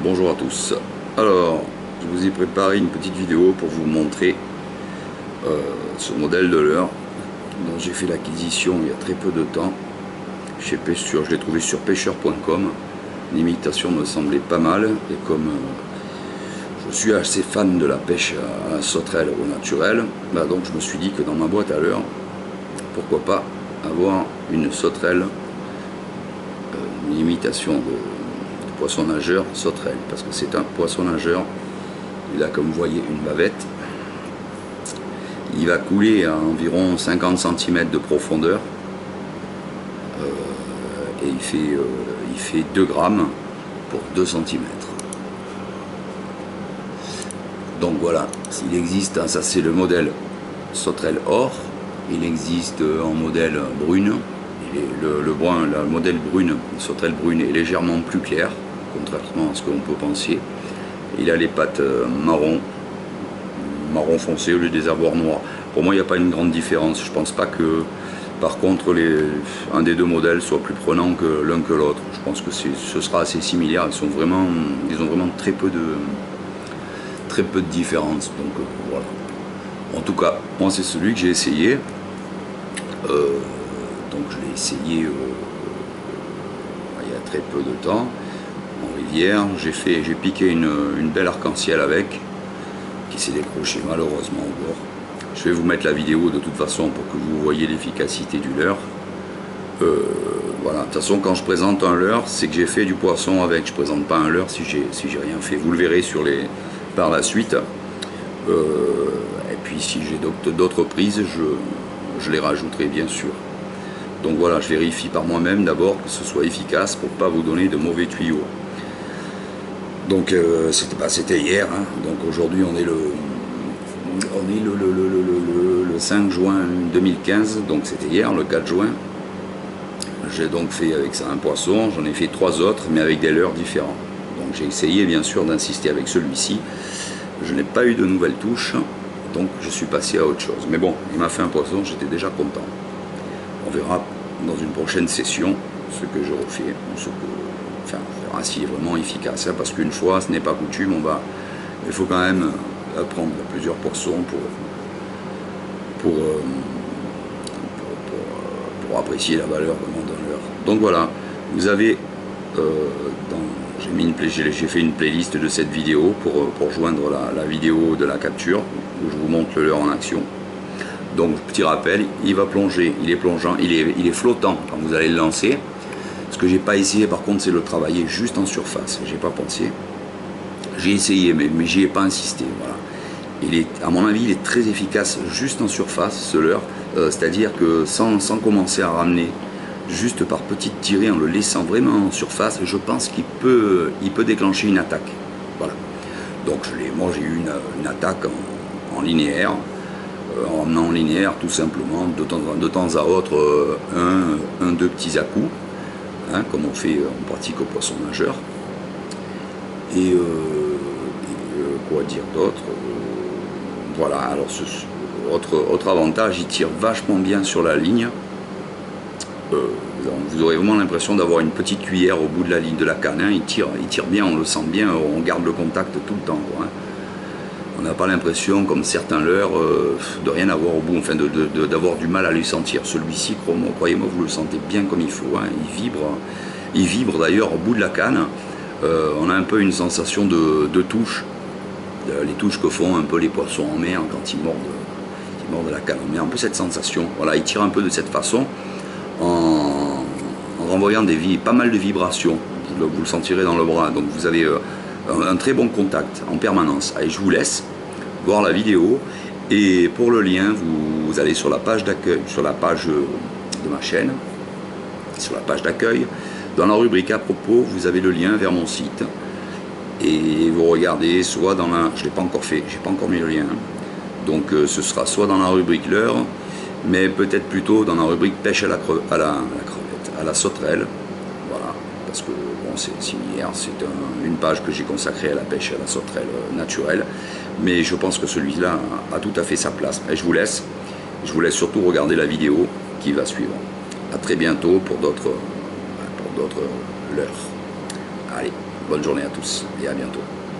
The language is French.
Bonjour à tous. Alors, je vous ai préparé une petite vidéo pour vous montrer ce modèle de leurre dont j'ai fait l'acquisition il y a très peu de temps. Je l'ai trouvé sur pêcheur.com. L'imitation me semblait pas mal et comme je suis assez fan de la pêche à la sauterelle au naturel, donc je me suis dit que dans ma boîte à leurre, pourquoi pas avoir une sauterelle, une imitation de poisson nageur sauterelle, parce que c'est un poisson nageur. Il a, comme vous voyez, une bavette. Il va couler à environ 50 cm de profondeur et il fait 2 grammes pour 2 cm. Donc voilà, il existe, ça c'est le modèle sauterelle or, il existe en modèle brune. Le modèle brune, sauterelle brune, est légèrement plus clair, contrairement à ce qu'on peut penser. Il a les pattes marron foncé au lieu des avoirs noirs. Pour moi, il n'y a pas une grande différence. Je pense pas que, par contre, un des deux modèles soit plus prenant que l'un que l'autre. Je pense que ce sera assez similaire. Ils ont vraiment très peu de différence. Donc voilà. En tout cas, moi, c'est celui que j'ai essayé. Donc je l'ai essayé il y a très peu de temps en rivière. J'ai piqué une belle arc-en-ciel avec, qui s'est décrochée malheureusement au bord. Je vais vous mettre la vidéo de toute façon pour que vous voyez l'efficacité du leurre. Voilà, de toute façon quand je présente un leurre, c'est que j'ai fait du poisson avec. Je présente pas un leurre si j'ai rien fait. Vous le verrez par la suite. Et puis si j'ai d'autres prises, je les rajouterai bien sûr. Donc voilà, je vérifie par moi-même d'abord que ce soit efficace pour ne pas vous donner de mauvais tuyaux. Donc c'était hier, hein. Donc aujourd'hui on est le 5 juin 2015, donc c'était hier, le 4 juin. J'ai donc fait avec ça un poisson, j'en ai fait 3 autres, mais avec des leurres différents. Donc j'ai essayé bien sûr d'insister avec celui-ci. Je n'ai pas eu de nouvelles touches, donc je suis passé à autre chose. Mais bon, il m'a fait un poisson, j'étais déjà content. On verra dans une prochaine session ce que je refais, on verra s'il est vraiment efficace, hein, parce qu'une fois, ce n'est pas coutume, il faut quand même apprendre plusieurs poissons pour apprécier la valeur vraiment d'un leurre. Donc voilà, vous avez, j'ai fait une playlist de cette vidéo pour joindre la vidéo de la capture, où je vous montre le leurre en action. Donc petit rappel, il va plonger, il est plongeant, il est flottant quand vous allez le lancer. Ce que j'ai pas essayé par contre, c'est le travailler juste en surface. J'ai pas pensé. J'ai essayé, mais j'y ai pas insisté. Voilà. À mon avis, il est très efficace juste en surface, ce leurre. C'est-à-dire que sans commencer à ramener, juste par petites tirées, en le laissant vraiment en surface, je pense qu'il peut déclencher une attaque. Voilà. Donc moi j'ai eu une attaque en linéaire. En emmenant en linéaire tout simplement de temps à autre deux petits à-coups, hein, comme on fait en pratique au poisson nageur. Et quoi dire d'autre, voilà. Alors autre avantage, il tire vachement bien sur la ligne. Vous aurez vraiment l'impression d'avoir une petite cuillère au bout de la ligne de la canne, hein. Il tire bien, on le sent bien, on garde le contact tout le temps, quoi, hein. On n'a pas l'impression, comme certains leurres, de rien avoir au bout, enfin d'avoir du mal à les sentir. Celui-ci, croyez-moi, vous le sentez bien comme il faut, hein. Il vibre d'ailleurs au bout de la canne. On a un peu une sensation de touche, les touches que font un peu les poissons en mer quand ils mordent la canne en mer, un peu cette sensation. Voilà, il tire un peu de cette façon, en renvoyant pas mal de vibrations. Vous le sentirez dans le bras, donc vous avez un très bon contact en permanence. Allez, je vous laisse voir la vidéo, et pour le lien, vous allez sur la page d'accueil, sur la page de ma chaîne, sur la page d'accueil, dans la rubrique à propos, vous avez le lien vers mon site, et vous regardez soit dans la, je l'ai pas encore fait, j'ai pas encore mis le lien, donc ce sera soit dans la rubrique leurre, mais peut-être plutôt dans la rubrique pêche à la crevette, à la sauterelle, voilà, parce que bon, c'est similaire, c'est une page que j'ai consacrée à la pêche à la sauterelle naturelle, mais je pense que celui-là a tout à fait sa place. Et je vous laisse surtout regarder la vidéo qui va suivre. A très bientôt pour d'autres leurres. Allez, Bonne journée à tous et à bientôt.